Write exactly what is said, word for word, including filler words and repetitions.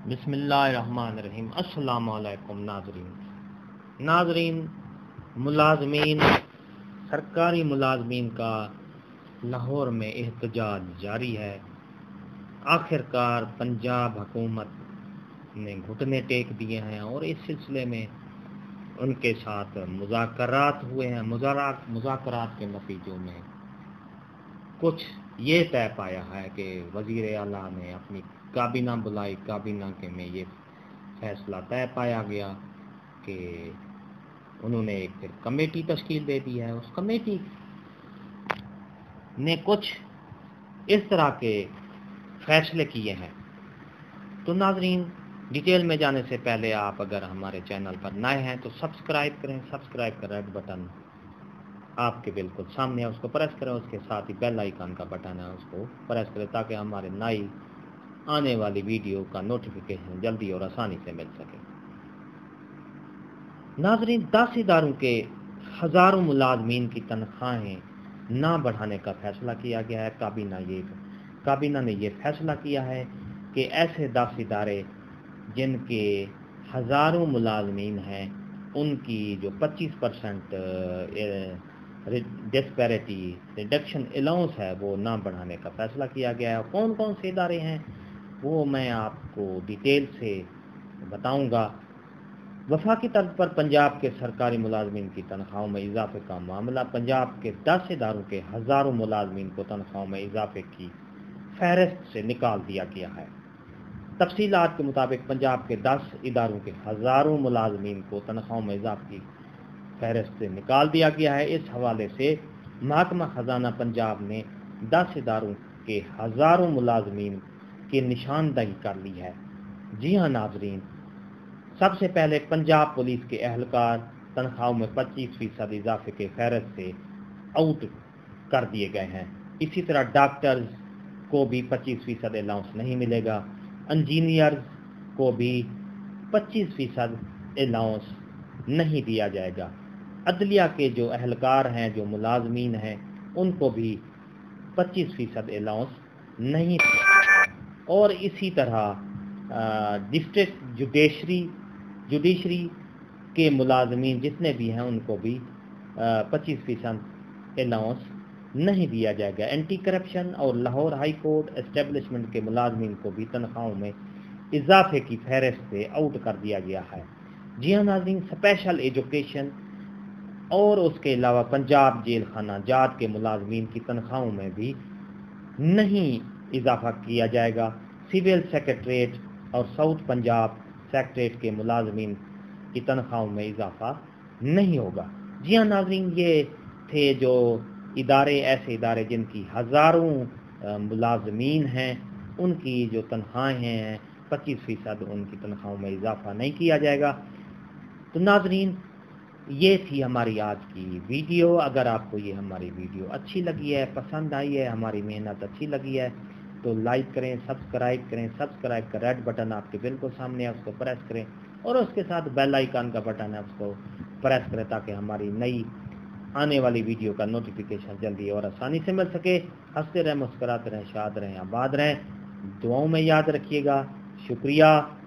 بسم اللہ الرحمن الرحیم۔ السلام علیکم ناظرین ناظرین ملازمین سرکاری ملازمین کا لاہور میں احتجاج جاری ہے۔ آخرکار پنجاب حکومت نے گھٹنے ٹیک دیے ہیں اور اس سلسلے میں ان کے ساتھ مذاکرات ہوئے ہیں۔ مذاکرات کے نتیجوں میں کچھ یہ طے پایا ہے کہ وزیر اعلیٰ نے اپنی کابینہ بلائی، کابینہ کے میں یہ فیصلہ طے پایا گیا کہ انہوں نے ایک پھر کمیٹی تشکیل دے دی ہے۔ اس کمیٹی نے کچھ اس طرح کے فیصلے کیے ہیں۔ تو ناظرین ڈیٹیل میں جانے سے پہلے آپ اگر ہمارے چینل پر نئے ہیں تو سبسکرائب کریں۔ سبسکرائب کا ریڈ بٹن آپ کے بالکل سامنے ہے، اس کو پریس کریں۔ اس کے ساتھ ہی بیل آئیکن کا بٹن ہے، اس کو پریس کریں تاکہ ہمارے نئی آنے والی ویڈیو کا نوٹیفیکیشن جلدی اور آسانی سے مل سکے۔ ناظرین دس اداروں کے ہزاروں ملازمین کی تنخواہیں نہ بڑھانے کا فیصلہ کیا گیا ہے۔ کابینہ یہ کابینہ نے یہ فیصلہ کیا ہے کہ ایسے دس ادارے جن کے ہزاروں ملازمین ہیں ان کی جو پچیس پرسنٹ ڈسپیرٹی ریڈکشن الاؤنس ہے وہ نہ بڑھانے کا فیصلہ کیا گیا ہے۔ کون کون سے ادارے ہیں وہ میں آپ کو ڈیٹیل سے بتاؤں گا۔ وفاقی طرز پر پنجاب کے سرکاری ملازمین کی تنخواہوں میں اضافے کا معاملہ۔ پنجاب کے دس اداروں کے ہزاروں ملازمین کو تنخواہوں میں اضافے کی فہرست سے نکال دیا گیا ہے۔ تفصیلات کے مطابق پنجاب کے دس اداروں کے ہزاروں ملازمین کو تنخواہوں میں اضافے کی فہرست سے نکال دیا گیا ہے۔ اس حوالے سے محکمہ خزانہ پنجاب نے دس اداروں کے ہزاروں ملازمین کی نشاندہی کر لی ہے۔ جی ہاں ناظرین، سب سے پہلے پنجاب پولیس کے اہلکار تنخواہوں میں پچیس فیصد اضافے کے فہرست سے آؤٹ کر دیے گئے ہیں۔ اسی طرح ڈاکٹرز کو بھی پچیس فیصد الاؤنس نہیں ملے گا۔ انجینئرز کو بھی پچیس فیصد الاؤنس نہیں دیا جائے گا۔ عدلیہ کے جو اہلکار ہیں، جو ملازمین ہیں، ان کو بھی پچیس فیصد الاؤنس نہیں دیا۔ اور اسی طرح ڈسٹرکٹ جوڈیشری جوڈیشری کے ملازمین جتنے بھی ہیں ان کو بھی پچیس فیصد الاؤنس نہیں دیا جائے گا۔ اینٹی کرپشن اور لاہور ہائی کورٹ اسٹیبلشمنٹ کے ملازمین کو بھی تنخواہوں میں اضافے کی فہرست سے آؤٹ کر دیا گیا ہے۔ جی ہاں ناظرین، اسپیشل ایجوکیشن اور اس کے علاوہ پنجاب جیل خانہ جات کے ملازمین کی تنخواہوں میں بھی نہیں اضافہ کیا جائے گا۔ سول سیکریٹریٹ اور ساؤتھ پنجاب سیکریٹریٹ کے ملازمین کی تنخواہوں میں اضافہ نہیں ہوگا۔ جی ہاں ناظرین، یہ تھے جو ادارے، ایسے ادارے جن کی ہزاروں ملازمین ہیں، ان کی جو تنخواہیں ہیں پچیس فیصد ان کی تنخواہوں میں اضافہ نہیں کیا جائے گا۔ تو ناظرین یہ تھی ہماری آج کی ویڈیو۔ اگر آپ کو یہ ہماری ویڈیو اچھی لگی ہے، پسند آئی ہے، ہماری محنت اچھی لگی ہے تو لائک کریں، سبسکرائب کریں۔ سبسکرائب کا ریڈ بٹن آپ کے بالکل سامنے ہے، اس کو پریس کریں اور اس کے ساتھ بیل آئیکن کا بٹن ہے، اس کو پریس کریں تاکہ ہماری نئی آنے والی ویڈیو کا نوٹیفیکیشن جلدی اور آسانی سے مل سکے۔ ہنستے رہیں، مسکراتے رہیں، شاد رہیں، آباد رہیں۔ دعاؤں میں یاد رکھیے گا۔ شکریہ۔